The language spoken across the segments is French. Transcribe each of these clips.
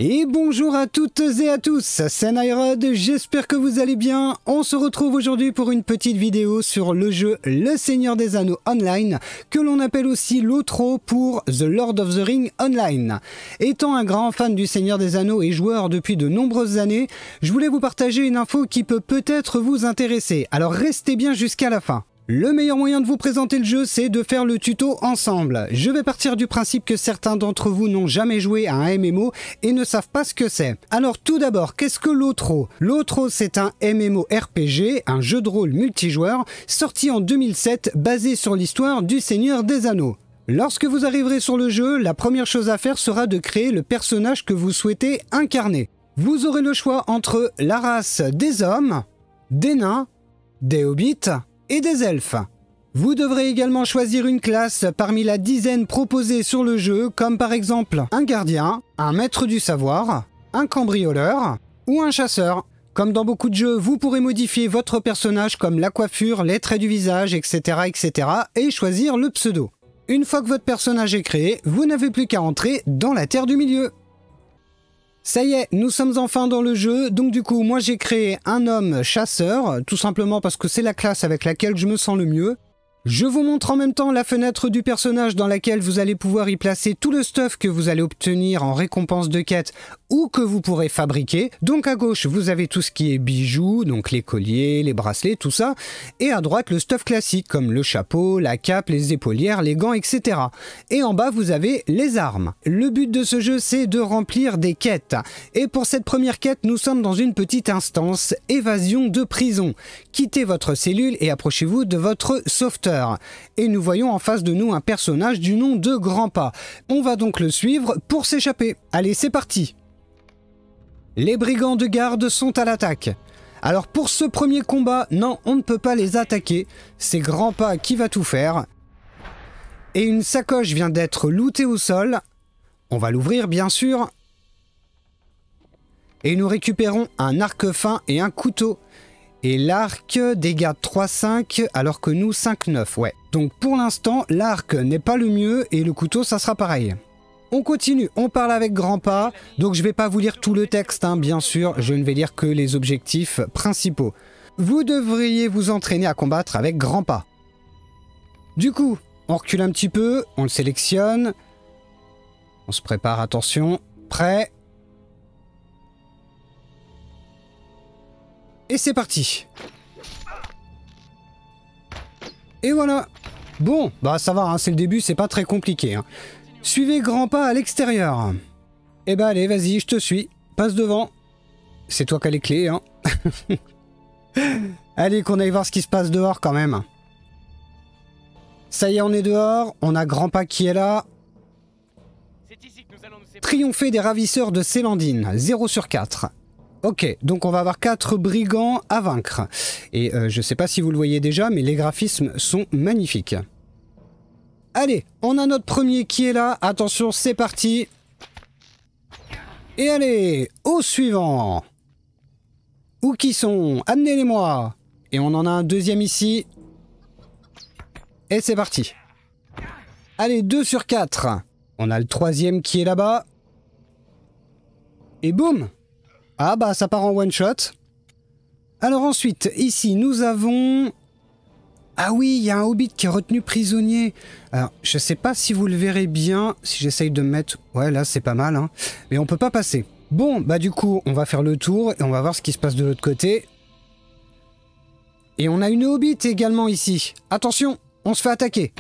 Et bonjour à toutes et à tous, c'est Nairod, j'espère que vous allez bien. On se retrouve aujourd'hui pour une petite vidéo sur le jeu Le Seigneur des Anneaux Online, que l'on appelle aussi l'Outro pour The Lord of the Ring Online. Étant un grand fan du Seigneur des Anneaux et joueur depuis de nombreuses années, je voulais vous partager une info qui peut peut-être vous intéresser, alors restez bien jusqu'à la fin. Le meilleur moyen de vous présenter le jeu, c'est de faire le tuto ensemble. Je vais partir du principe que certains d'entre vous n'ont jamais joué à un MMO et ne savent pas ce que c'est. Alors tout d'abord, qu'est-ce que l'Outro? L'Outro, c'est un MMORPG, un jeu de rôle multijoueur, sorti en 2007, basé sur l'histoire du Seigneur des Anneaux. Lorsque vous arriverez sur le jeu, la première chose à faire sera de créer le personnage que vous souhaitez incarner. Vous aurez le choix entre la race des hommes, des nains, des hobbits et des elfes. Vous devrez également choisir une classe parmi la dizaine proposée sur le jeu, comme par exemple un gardien, un maître du savoir, un cambrioleur ou un chasseur. Comme dans beaucoup de jeux, vous pourrez modifier votre personnage comme la coiffure, les traits du visage, etc. et choisir le pseudo. Une fois que votre personnage est créé, vous n'avez plus qu'à entrer dans la Terre du Milieu. Ça y est, nous sommes enfin dans le jeu, donc du coup, moi j'ai créé un homme chasseur, tout simplement parce que c'est la classe avec laquelle je me sens le mieux. Je vous montre en même temps la fenêtre du personnage dans laquelle vous allez pouvoir y placer tout le stuff que vous allez obtenir en récompense de quête ou que vous pourrez fabriquer. Donc à gauche, vous avez tout ce qui est bijoux, donc les colliers, les bracelets, tout ça. Et à droite, le stuff classique comme le chapeau, la cape, les épaulières, les gants, etc. Et en bas, vous avez les armes. Le but de ce jeu, c'est de remplir des quêtes. Et pour cette première quête, nous sommes dans une petite instance, évasion de prison. Quittez votre cellule et approchez-vous de votre sauveteur. Et nous voyons en face de nous un personnage du nom de Grandpa. On va donc le suivre pour s'échapper. Allez, c'est parti! Les brigands de garde sont à l'attaque. Alors pour ce premier combat, non, on ne peut pas les attaquer. C'est Grandpa qui va tout faire. Et une sacoche vient d'être lootée au sol. On va l'ouvrir, bien sûr. Et nous récupérons un arc fin et un couteau. Et l'arc dégâts 3-5 alors que nous 5-9, ouais. Donc pour l'instant, l'arc n'est pas le mieux et le couteau ça sera pareil. On continue, on parle avec Grandpa, donc je vais pas vous lire tout le texte, hein, bien sûr, je ne vais lire que les objectifs principaux. Vous devriez vous entraîner à combattre avec Grandpa. Du coup, on recule un petit peu, on le sélectionne. On se prépare, attention, prêt. Et c'est parti. Et voilà. Bon, bah ça va, hein, c'est le début, c'est pas très compliqué. Hein. Suivez Grandpa à l'extérieur. Eh bah allez, vas-y, je te suis. Passe devant. C'est toi qui as les clés, hein. Allez, qu'on aille voir ce qui se passe dehors quand même. Ça y est, on est dehors. On a Grandpa qui est là. Triompher des ravisseurs de Célandine. 0 sur 4. Ok, donc on va avoir 4 brigands à vaincre. Et je sais pas si vous le voyez déjà, mais les graphismes sont magnifiques. Allez, on a notre premier qui est là. Attention, c'est parti. Et allez, au suivant. Où qui sont? Amenez-les-moi. Et on en a un deuxième ici. Et c'est parti. Allez, 2 sur 4. On a le troisième qui est là-bas. Et boum! Ah bah ça part en one shot. Alors ensuite, ici nous avons... Ah oui, il y a un hobbit qui est retenu prisonnier. Alors, je sais pas si vous le verrez bien, si j'essaye de me mettre... Ouais, là c'est pas mal, hein. Mais on peut pas passer. Bon, bah du coup, on va faire le tour et on va voir ce qui se passe de l'autre côté. Et on a une hobbit également ici. Attention, on se fait attaquer.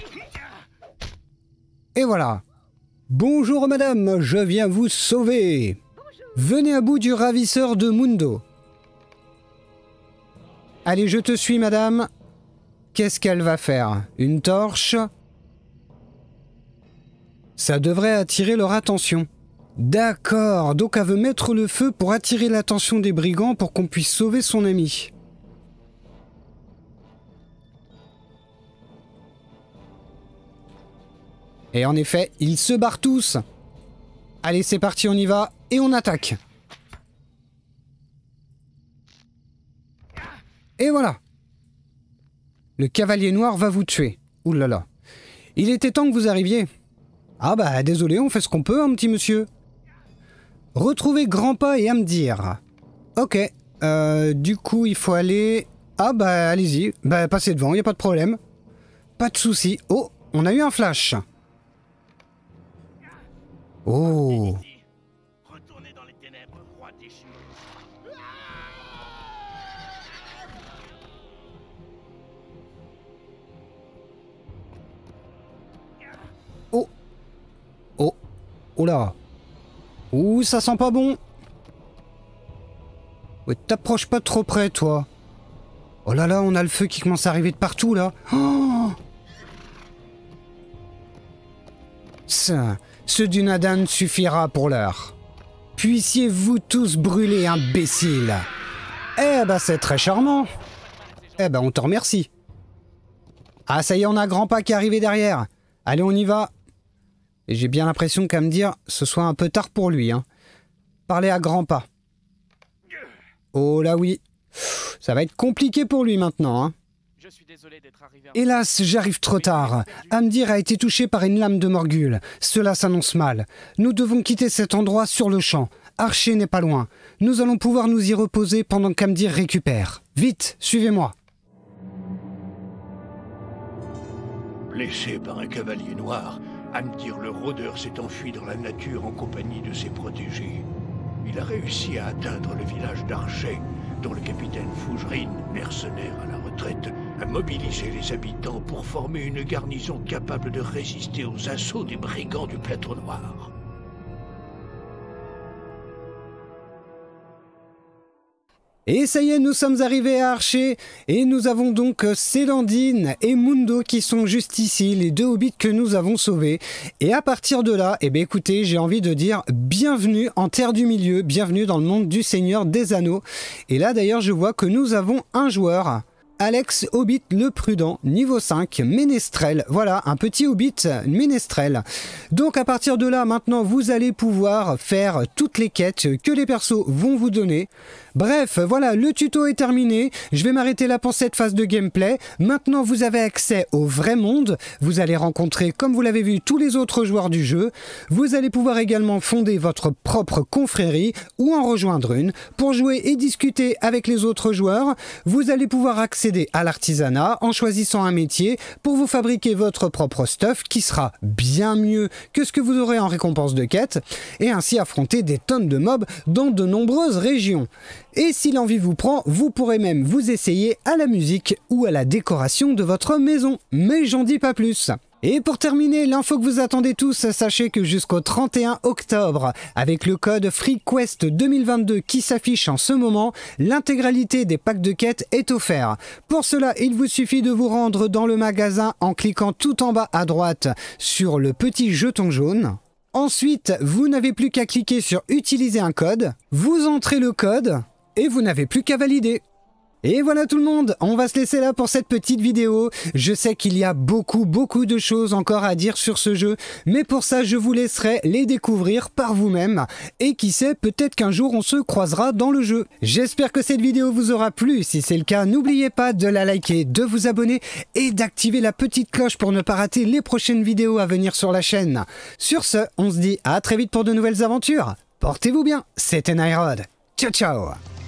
Et voilà. Bonjour madame, je viens vous sauver. Venez à bout du ravisseur de Mundo. Allez, je te suis, madame. Qu'est-ce qu'elle va faire? Une torche? Ça devrait attirer leur attention. D'accord, donc elle veut mettre le feu pour attirer l'attention des brigands pour qu'on puisse sauver son ami. Et en effet, ils se barrent tous. Allez, c'est parti, on y va. Et on attaque. Et voilà. Le cavalier noir va vous tuer. Ouh là là. Il était temps que vous arriviez. Ah bah désolé, on fait ce qu'on peut, hein, petit monsieur. Retrouver Grandpa et Amdir. Ok, du coup il faut aller... Ah bah allez-y, bah passez devant, y a pas de problème. Pas de souci. Oh, on a eu un flash. Oh. Retournez dans les ténèbres, roi déchu. Oh. Oh. Oh là. Ouh, ça sent pas bon. Ouais, t'approches pas trop près, toi. Oh là là, on a le feu qui commence à arriver de partout, là. Oh, ce Dunadan suffira pour l'heure. Puissiez-vous tous brûler, imbéciles. Eh ben, c'est très charmant. Eh ben, on te remercie. Ah, ça y est, on a Grandpa qui est arrivé derrière. Allez, on y va. Et j'ai bien l'impression qu'à me dire, ce soit un peu tard pour lui, hein. Parler à Grandpa. Oh là oui. Ça va être compliqué pour lui maintenant, hein. Je suis désolé d'être arrivé. Hélas, j'arrive trop tard. Amdir a été touché par une lame de Morgul. Cela s'annonce mal. Nous devons quitter cet endroit sur le champ. Archer n'est pas loin. Nous allons pouvoir nous y reposer pendant qu'Amdir récupère. Vite, suivez-moi. Blessé par un cavalier noir, Amdir le rôdeur s'est enfui dans la nature en compagnie de ses protégés. Il a réussi à atteindre le village d'Archet, dont le capitaine Fougerine, mercenaire à la retraite, a mobilisé les habitants pour former une garnison capable de résister aux assauts des brigands du Plateau Noir. Et ça y est, nous sommes arrivés à Archer, et nous avons donc Célandine et Mundo qui sont juste ici, les deux hobbits que nous avons sauvés. Et à partir de là, eh bien écoutez, j'ai envie de dire bienvenue en Terre du Milieu, bienvenue dans le monde du Seigneur des Anneaux. Et là d'ailleurs, je vois que nous avons un joueur, Alex Hobbit le Prudent, niveau 5, ménestrel. Voilà, un petit Hobbit ménestrel. Donc à partir de là, maintenant, vous allez pouvoir faire toutes les quêtes que les persos vont vous donner. Bref, voilà, le tuto est terminé. Je vais m'arrêter là pour cette phase de gameplay. Maintenant, vous avez accès au vrai monde. Vous allez rencontrer, comme vous l'avez vu, tous les autres joueurs du jeu. Vous allez pouvoir également fonder votre propre confrérie ou en rejoindre une pour jouer et discuter avec les autres joueurs. Vous allez pouvoir accéder à l'artisanat en choisissant un métier pour vous fabriquer votre propre stuff qui sera bien mieux que ce que vous aurez en récompense de quête et ainsi affronter des tonnes de mobs dans de nombreuses régions. Et si l'envie vous prend, vous pourrez même vous essayer à la musique ou à la décoration de votre maison. Mais j'en dis pas plus. Et pour terminer, l'info que vous attendez tous, sachez que jusqu'au 31 octobre, avec le code FreeQuest 2022 qui s'affiche en ce moment, l'intégralité des packs de quêtes est offert. Pour cela, il vous suffit de vous rendre dans le magasin en cliquant tout en bas à droite sur le petit jeton jaune. Ensuite, vous n'avez plus qu'à cliquer sur « Utiliser un code », vous entrez le code et vous n'avez plus qu'à valider. Et voilà tout le monde, on va se laisser là pour cette petite vidéo. Je sais qu'il y a beaucoup de choses encore à dire sur ce jeu, mais pour ça je vous laisserai les découvrir par vous-même. Et qui sait, peut-être qu'un jour on se croisera dans le jeu. J'espère que cette vidéo vous aura plu, si c'est le cas, n'oubliez pas de la liker, de vous abonner et d'activer la petite cloche pour ne pas rater les prochaines vidéos à venir sur la chaîne. Sur ce, on se dit à très vite pour de nouvelles aventures. Portez-vous bien, c'était Nyrod. Ciao ciao.